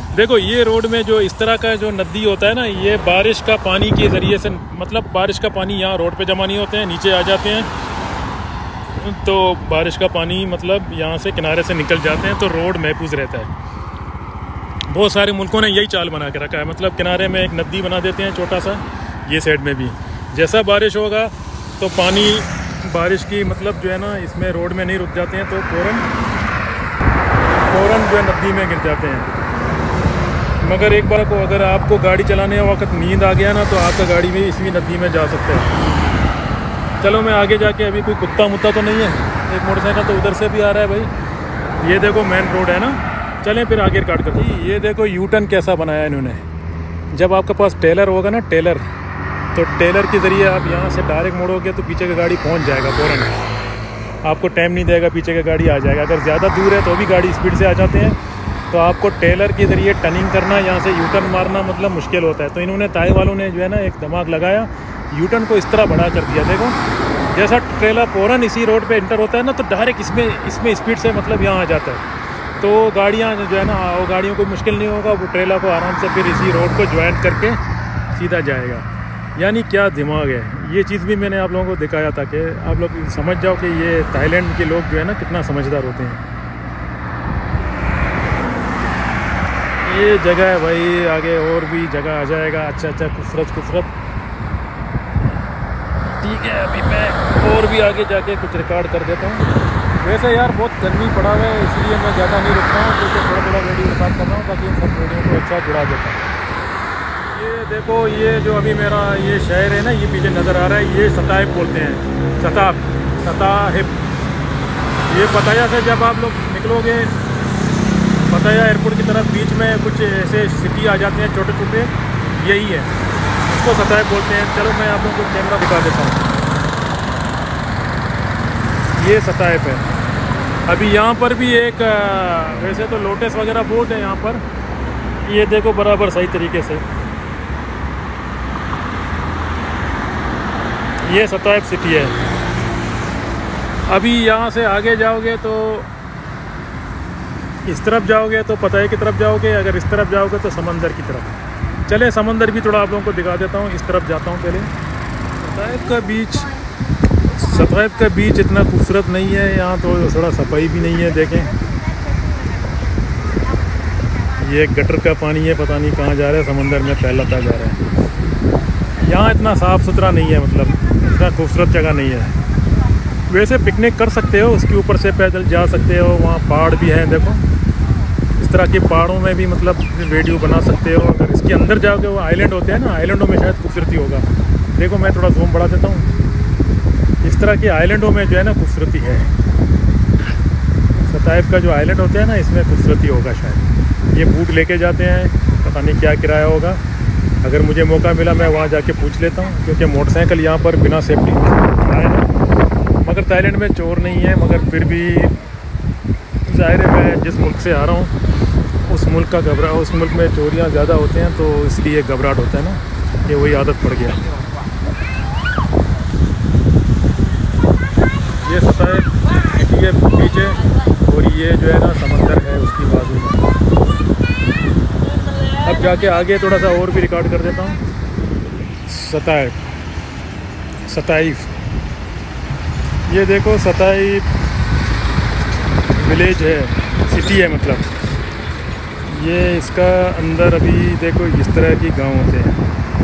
देखो ये रोड में जो इस तरह का जो नदी होता है ना, ये बारिश का पानी के ज़रिए से, मतलब बारिश का पानी यहाँ रोड पे जमा नहीं होते हैं, नीचे आ जाते हैं। तो बारिश का पानी मतलब यहाँ से किनारे से निकल जाते हैं, तो रोड महफूज रहता है। बहुत सारे मुल्कों ने यही चाल बना के रखा है, मतलब किनारे में एक नदी बना देते हैं छोटा सा, ये साइड में भी जैसा बारिश होगा तो पानी बारिश की मतलब जो है ना इसमें रोड में नहीं रुक जाते हैं, तो फ़ौरन फ़ौरन जो है नदी में गिर जाते हैं। मगर एक बार को अगर आपको गाड़ी चलाने वक्त नींद आ गया ना, तो आपका गाड़ी भी इसी नदी में जा सकता है। चलो मैं आगे जाके, अभी कोई कुत्ता मुत्ता तो नहीं है, एक मोटरसाइकिल तो उधर से भी आ रहा है भाई। ये देखो मेन रोड है ना, चलें फिर आगे काट कर। ये देखो यू टर्न कैसा बनाया इन्होंने। जब आपके पास टेलर होगा ना, टेलर, तो टेलर के ज़रिए आप यहाँ से डायरेक्ट मोड़ोगे तो पीछे का गाड़ी पहुँच जाएगा फ़ौरन, आपको टाइम नहीं देगा, पीछे का गाड़ी आ जाएगा। अगर ज़्यादा दूर है तो भी गाड़ी स्पीड से आ जाते हैं, तो आपको टेलर के ज़रिए टर्निंग करना, यहाँ से यू टर्न मारना मतलब मुश्किल होता है। तो इन्होंने ताई वालों ने जो है ना एक दिमाग लगाया, यू टर्न को इस तरह बड़ा कर दिया। देखो जैसा ट्रेलर फ़ौरन इसी रोड पे इंटर होता है ना, तो डायरेक्ट इसमें इसमें स्पीड से मतलब यहाँ आ जाता है। तो गाड़ियाँ जो है ना, वो गाड़ियों को मुश्किल नहीं होगा, वो ट्रेलर को आराम से फिर इसी रोड को ज्वाइन करके सीधा जाएगा। यानी क्या दिमाग है। ये चीज़ भी मैंने आप लोगों को दिखाया था कि आप लोग समझ जाओ कि ये थाईलैंड के लोग जो है ना कितना समझदार होते हैं। ये जगह है भाई, आगे और भी जगह आ जाएगा, अच्छा अच्छा खूबसूरत खूबसूरत। ठीक है, अभी मैं और भी आगे जाके कुछ रिकॉर्ड कर देता हूँ। वैसे यार बहुत गर्मी पड़ा हुआ है, इसलिए मैं ज़्यादा नहीं रुकता हूँ, क्योंकि थोड़ा थोड़ा वीडियो रिकॉर्ड कर रहा हूँ ताकि इन सब वीडियो को एक साथ जुड़ा देता हूँ। ये देखो, ये जो अभी मेरा ये शहर है ना, ये पीछे नज़र आ रहा है, ये सताइफ बोलते हैं, सताब सताहिब। ये पताया से जब आप लोग निकलोगे पताया एयरपोर्ट की तरफ, बीच में कुछ ऐसे सिटी आ जाते हैं छोटे छोटे, यही है, इसको सताइफ बोलते हैं। चलो मैं आप लोगों को कैमरा दिखा देता हूँ। ये सताइफ है। अभी यहाँ पर भी एक, वैसे तो लोटस वगैरह बहुत है यहाँ पर, ये देखो बराबर सही तरीके से, ये सताइफ सिटी है। अभी यहाँ से आगे जाओगे तो इस तरफ जाओगे तो पताया की तरफ जाओगे, अगर इस तरफ जाओगे तो समंदर की तरफ। चले समंदर भी थोड़ा आप लोगों को दिखा देता हूँ। इस तरफ जाता हूँ पहले। सताइफ का बीच सताइफ का बीच इतना खूबसूरत नहीं है, यहाँ तो थोड़ा सफाई भी नहीं है। देखें ये गटर का पानी है, पता नहीं कहाँ जा रहा है, समंदर में फैलाता जा रहा है। यहाँ इतना साफ़ सुथरा नहीं है, मतलब इतना खूबसूरत जगह नहीं है। वैसे पिकनिक कर सकते हो, उसके ऊपर से पैदल जा सकते हो, वहाँ पहाड़ भी हैं। देखो इस तरह के पहाड़ों में भी मतलब वीडियो बना सकते हो। अगर इसके अंदर जाओगे, वो आइलैंड होते हैं ना, आइलैंडों में शायद खूबसूरती होगा। देखो मैं थोड़ा जूम बढ़ा देता हूँ। इस तरह के आइलैंडों में जो है ना खूबसूरती है। सताइफ का जो आइलैंड होते हैं ना, इसमें खूबसूरती होगा शायद। ये बूट लेके जाते हैं, पता नहीं क्या किराया होगा। अगर मुझे मौका मिला मैं वहाँ जाके पूछ लेता हूँ, क्योंकि मोटरसाइकिल यहाँ पर बिना सेफ्टी आए ना। मगर थाईलैंड में चोर नहीं है, मगर फिर भी ज़ाहिर है मैं जिस मुल्क से आ रहा हूँ उस मुल्क का घबरा उस मुल्क में चोरियाँ ज़्यादा होते हैं, तो इसलिए घबराहट होता है ना, ये वही आदत पड़ गया। ये सताइफ सिटी है पीछे, और ये जो है ना समंदर है उसकी बाजू में। अब जाके आगे थोड़ा सा और भी रिकॉर्ड कर देता हूँ। सताइफ सताइफ ये देखो, सताइफ विलेज है, सिटी है मतलब। ये इसका अंदर अभी देखो इस तरह की गांव होते हैं।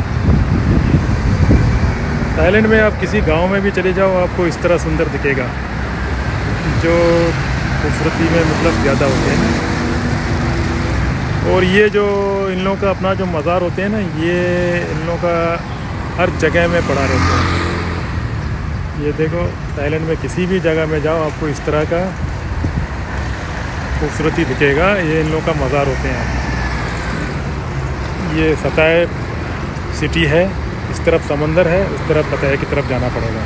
थाईलैंड में आप किसी गांव में भी चले जाओ, आपको इस तरह सुंदर दिखेगा, जो खूबसूरती में मतलब ज़्यादा होते हैं ना। और ये जो इन लोगों का अपना जो मज़ार होते हैं ना, ये इन लोगों का हर जगह में पड़ा रहता है। ये देखो थाईलैंड में किसी भी जगह में जाओ, आपको इस तरह का खूबसूरती दिखेगा। ये इन लोगों का मज़ार होते हैं। ये सताइफ सिटी है, इस तरफ समंदर है, उस तरफ पताया की तरफ जाना पड़ेगा।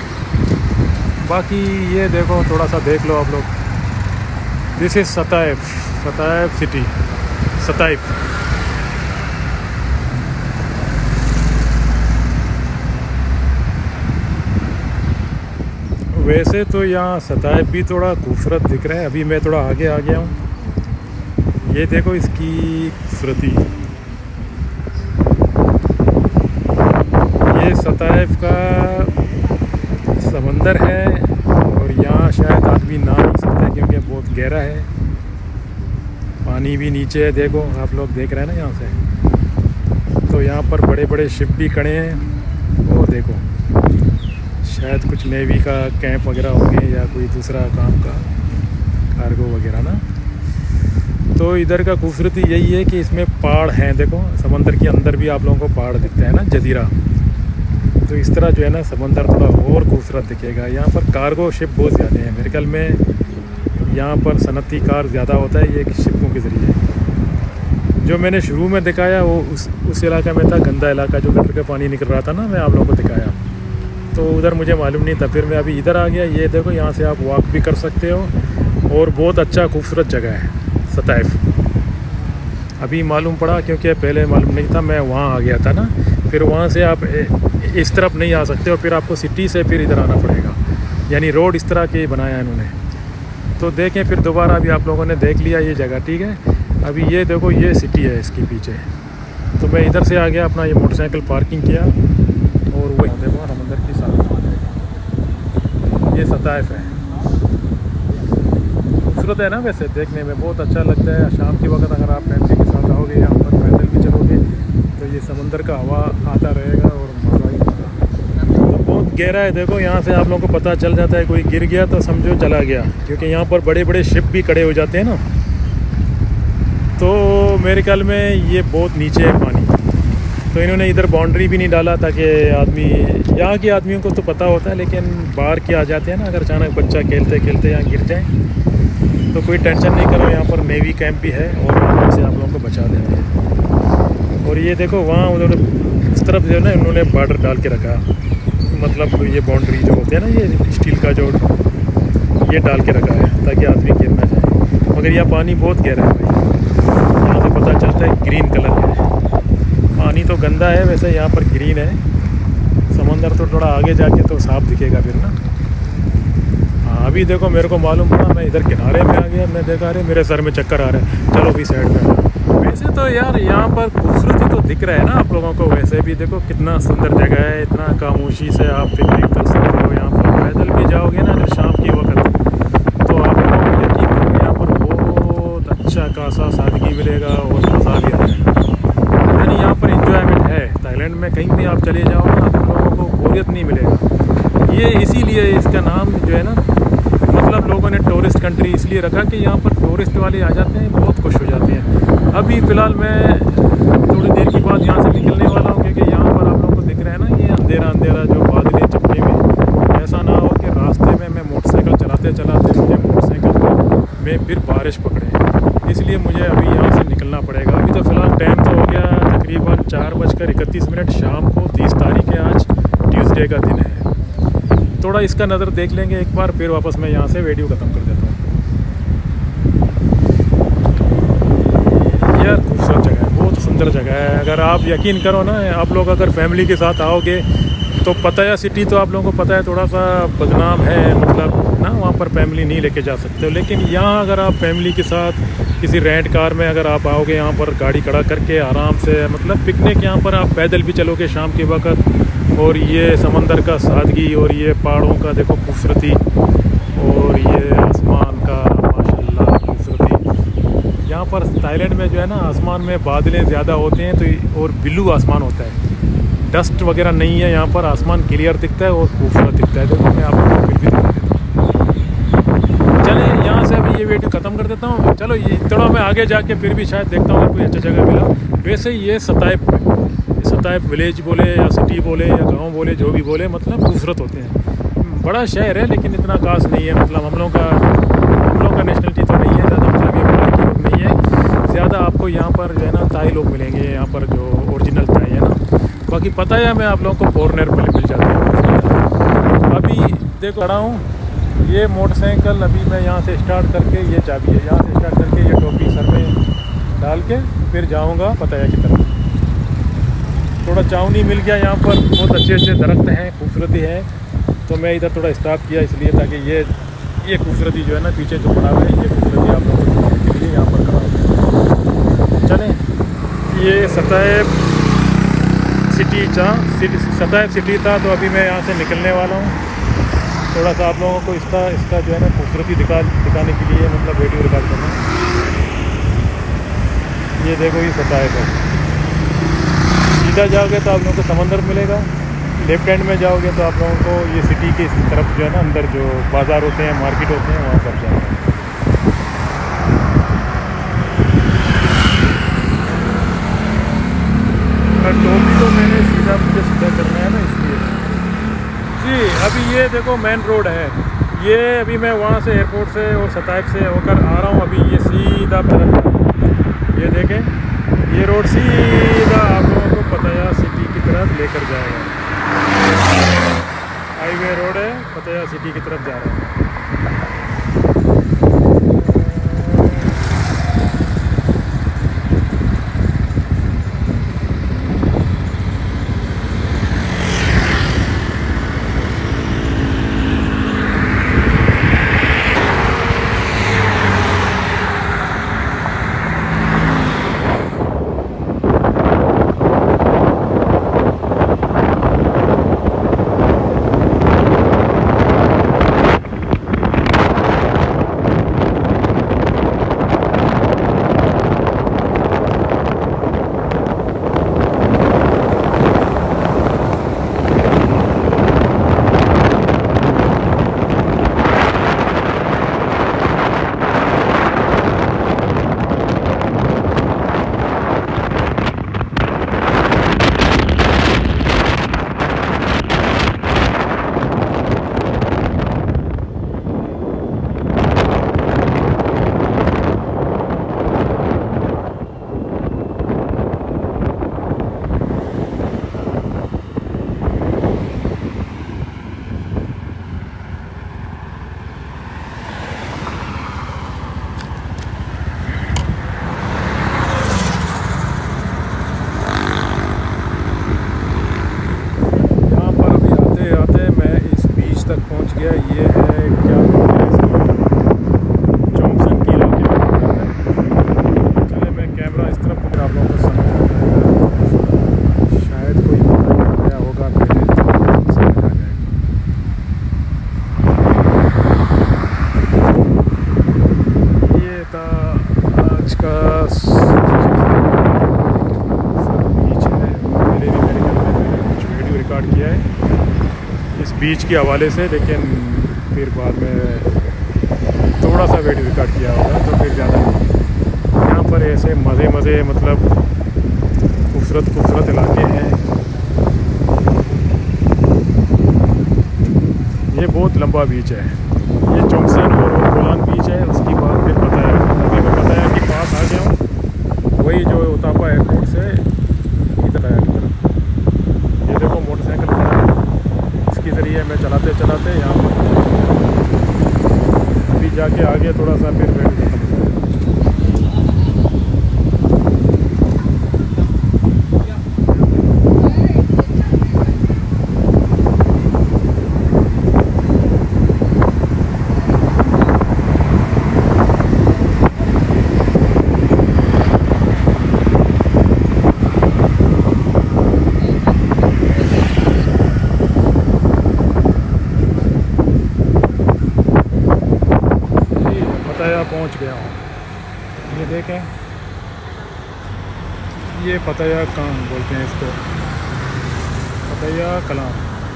बाकी ये देखो, थोड़ा सा देख लो आप लोग। This is Sattahip Sattahip city Sattahip. वैसे तो यहाँ सताइफ भी थोड़ा खूबसूरत दिख रहा है। अभी मैं थोड़ा आगे आ गया हूँ। ये देखो इसकी खूबसूरती। ये सताइफ का समंदर है और यहाँ शायद आदमी नहा नहीं सकता क्योंकि बहुत गहरा है। पानी भी नीचे है, देखो आप लोग देख रहे हैं ना यहाँ से। तो यहाँ पर बड़े बड़े शिप भी खड़े हैं। वो देखो शायद कुछ नेवी का कैंप वगैरह होंगे या कोई दूसरा काम का कार्गो वगैरह ना। तो इधर का खूबसूरती यही है कि इसमें पहाड़ हैं। देखो समंदर के अंदर भी आप लोगों को पहाड़ दिखता है ना, जजीरा। तो इस तरह जो है ना समंदर थोड़ा और खूबसूरत दिखेगा। यहाँ पर कार्गो शिप बहुत ज़्यादा हैं मेरे ख्याल में। यहाँ पर सनती कार ज़्यादा होता है ये शिपों के ज़रिए। जो मैंने शुरू में दिखाया वो उस उस इलाका में था, गंदा इलाका जो गटर का पानी निकल रहा था ना, मैं आप लोगों को दिखाया। तो उधर मुझे मालूम नहीं था, फिर मैं अभी इधर आ गया। ये देखो यहाँ से आप वॉक भी कर सकते हो और बहुत अच्छा खूबसूरत जगह है सताइफ। अभी मालूम पड़ा क्योंकि पहले मालूम नहीं था, मैं वहाँ आ गया था ना। फिर वहाँ से आप इस तरफ नहीं आ सकते हो, फिर आपको सिटी से फिर इधर आना पड़ेगा। यानी रोड इस तरह के बनाया इन्होंने। तो देखें फिर दोबारा, अभी आप लोगों ने देख लिया ये जगह, ठीक है। अभी ये देखो ये सिटी है इसके पीछे। तो मैं इधर से आ गया, अपना ये मोटरसाइकिल पार्किंग किया और वही देखो समंदर की साथ ये सताइफ है। खूबसूरत है ना, वैसे देखने में बहुत अच्छा लगता है। शाम के वक्त अगर आप फैमिली के साथ आओगे, यहाँ पर पैदल भी चलोगे तो ये समंदर का हवा आता रहेगा और मज़ा ही मज़ा। तो बहुत गहरा है, देखो यहाँ से आप लोगों को पता चल जाता है। कोई गिर गया तो समझो चला गया, क्योंकि यहाँ पर बड़े बड़े शिप भी खड़े हो जाते हैं ना। तो मेरे ख्याल में ये बहुत नीचे है पानी। तो इन्होंने इधर बाउंड्री भी नहीं डाला ताकि आदमी, यहाँ के आदमियों को तो पता होता है, लेकिन बाहर के आ जाते हैं ना, अगर अचानक बच्चा खेलते खेलते यहाँ गिर जाए तो कोई टेंशन नहीं करो। यहाँ पर नेवी कैंप भी है और आराम से आप लोगों को बचा देते हैं। और ये देखो वहाँ उधर उस तरफ जो है ना इन्होंने बॉर्डर डाल के रखा, मतलब ये बाउंड्री जो होते हैं ना, ये स्टील का जो ये डाल के रखा है ताकि आदमी गिर ना जाए। मगर यहाँ पानी बहुत गहरा है भाई, यहाँ से पता चलता है ग्रीन कलर है पानी। तो गंदा है वैसे, यहाँ पर ग्रीन है। समंदर तो थोड़ा आगे जाके तो साफ दिखेगा फिर ना। हाँ अभी देखो मेरे को मालूम पड़ा, मैं इधर किनारे में आ गया। मैं देखा रहे मेरे सर में चक्कर आ रहा है। चलो भी साइड में। वैसे तो यार यहाँ पर खूबसूरती तो दिख रहा है ना आप लोगों को। वैसे भी देखो कितना सुंदर जगह है, इतना खामोशी से आप पिकनिक कर सकते हो। यहाँ पर पैदल भी जाओगे ना अगर शाम की वक्त, तो आप लोगों को यकीन करो यहाँ पर बहुत अच्छा खासा सादगी मिलेगा और मज़ा भी आएगा। यानी यहाँ पर इंजॉयमेंट है। थाईलैंड में कहीं भी आप चले जाओ ना, आप लोगों को बोरियत नहीं मिलेगा। ये इसीलिए इसका नाम जो है ना, मतलब लोगों ने टूरिस्ट कंट्री इसलिए रखा कि यहाँ पर टूरिस्ट वाले आ जाते हैं, बहुत खुश हो जाते हैं। अभी फ़िलहाल मैं थोड़ी देर के बाद यहाँ से निकलने वाला हूँ, क्योंकि यहाँ पर आप लोगों को दिख रहा है ना ये अंधेरा अंधेरा जो बादलें चपके में। ऐसा ना हो कि रास्ते में मैं मोटरसाइकिल चलाते चलाते मुझे मोटरसाइकिल में फिर बारिश पकड़े, इसलिए मुझे अभी यहाँ से निकलना पड़ेगा। अभी तो फ़िलहाल टाइम तो हो गया तकरीबन चार बजकर इकतीस मिनट शाम को, तीस तारीख है आज, ट्यूसडे का दिन है। थोड़ा इसका नज़र देख लेंगे एक बार, फिर वापस मैं यहाँ से वीडियो ख़त्म कर देता हूँ। यार खूबसूरत जगह है, बहुत सुंदर जगह है। अगर आप यकीन करो ना, आप लोग अगर फैमिली के साथ आओगे तो पताया सिटी तो आप लोगों को पता है थोड़ा सा बदनाम है, मतलब ना वहाँ पर फैमिली नहीं लेके जा सकते हो। लेकिन यहाँ अगर आप फैमिली के साथ किसी रेंट कार में अगर आप आओगे, यहाँ पर गाड़ी खड़ा करके आराम से, मतलब पिकनिक, यहाँ पर आप पैदल भी चलोगे शाम के वक्त। और ये समंदर का सादगी और ये पहाड़ों का देखो खूबसूरती और ये आसमान का माशाल्लाह खूबसूरती। यहाँ पर थाईलैंड में जो है ना आसमान में बादलें ज़्यादा होते हैं तो और ब्लू आसमान होता है, डस्ट वगैरह नहीं है। यहाँ पर आसमान क्लियर दिखता है और खूबसूरत दिखता है। देखो मैं आपको फिर भी दिखा देता हूँ। चलें यहाँ से अभी ये वीडियो ख़त्म कर देता हूँ। चलो ये थोड़ा मैं आगे जाके फिर भी शायद देखता हूँ कोई अच्छा जगह मिला। वैसे ये सताइफ सताइफ विलेज बोले या सिटी बोले या गांव बोले, जो भी बोले, मतलब खूबसूरत होते हैं। बड़ा शहर है लेकिन इतना खास नहीं है। मतलब हम लोग का हम लोग का नेशनलिटी तो नहीं है ज़्यादा, मतलब ये बाहर के लोग नहीं है ज़्यादा। आपको यहाँ पर जो है ना ताई लोग मिलेंगे, यहाँ पर जो ओरिजिनल ताई है ना। बाकी पता है मैं आप लोगों को फॉरनर मिल मिल जाते हैं। अभी देखो खड़ा हूँ, ये मोटरसाइकिल अभी मैं यहाँ से स्टार्ट करके, ये चाबी है, यहाँ से स्टार्ट करके ये टोपी सर में डाल के फिर जाऊँगा पताया की तरफ। थोड़ा चावनी मिल गया, यहाँ पर बहुत अच्छे अच्छे दरख्त हैं, खूबसूरती है। तो मैं इधर थोड़ा स्टॉप किया इसलिए ताकि ये ये खूबसूरती जो है ना पीछे जो पड़ा हुआ है, ये खूबसूरती आप लोगों को दिखाने के लिए यहाँ पर खड़ा हुआ है। चलें। ये सताइब सिटी था सिटी सताइब सिटी था। तो अभी मैं यहाँ से निकलने वाला हूँ। थोड़ा सा आप लोगों को इसका इसका जो है ना खूबसूरती दिखा दिखाने के लिए मतलब वीडियो रिकॉर्ड करना। ये देखो ये सताइब है। सीधा जाओगे तो आप लोगों को समंदर मिलेगा। लेफ्ट हैंड में जाओगे तो आप लोगों को ये सिटी की तरफ जो है ना अंदर जो बाज़ार होते हैं, मार्केट होते हैं, वहाँ पर जाना है। टोपी तो मैंने सीधा मुझे सीधा करना है ना, इसलिए। जी अभी ये देखो मेन रोड है। ये अभी मैं वहाँ से एयरपोर्ट से और सताइब से होकर आ रहा हूँ। अभी ये सीधा तरफ ये देखें, ये रोड सीधा आप लोगों को पताया सिटी की तरफ लेकर जाएगा। हाईवे रोड है, पताया सिटी की तरफ जा रहा है। गया। ये है क्या बोलते हैं इसको, चौमसन की इलाके में। चले मैं कैमरा इस तरफ पकड़ आप लोगों को समझ शायद कोई पता गया होगा पहले तो समझ आ जाएगा। ये था आज का बीच है। पहले भी मेरे घर में मैंने कुछ वीडियो रिकॉर्ड किया है इस बीच के हवाले से, लेकिन फिर बाद में थोड़ा सा वीडियो रिकॉर्ड किया होगा तो फिर ज़्यादा नहीं। यहाँ पर ऐसे मज़े मज़े मतलब खूबसूरत खूबसूरत इलाके हैं। ये बहुत लंबा बीच है। ये चौमसन और कोलान बीच है। उसके बाद फिर पताया, अभी मैं पताया के पास आ गया हूँ, वही जो उतापा एयरपोर्ट से इधर आया की तरफ। ये देखो मोटरसाइकिल खड़ा है, इसके ज़रिए मैं चलाते चलाते यहाँ पर अभी जाके आगे थोड़ा सा फिर वीडियो खत्म हो जाएगा। पहुंच गया हूँ। ये देखें, ये पताया कलां बोलते हैं इसको, पताया कलां।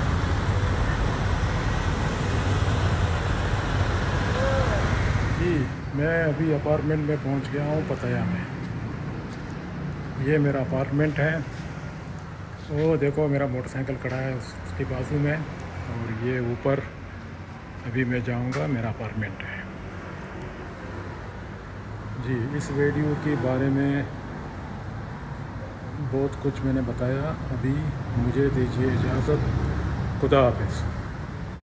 जी मैं अभी अपार्टमेंट में पहुंच गया हूँ पताया में। ये मेरा अपार्टमेंट है। वो देखो मेरा मोटरसाइकिल खड़ा है उसके बाजू में, और ये ऊपर अभी मैं जाऊँगा, मेरा अपार्टमेंट है। जी इस वीडियो के बारे में बहुत कुछ मैंने बताया। अभी मुझे दीजिए इजाज़त। खुदा हाफिज़।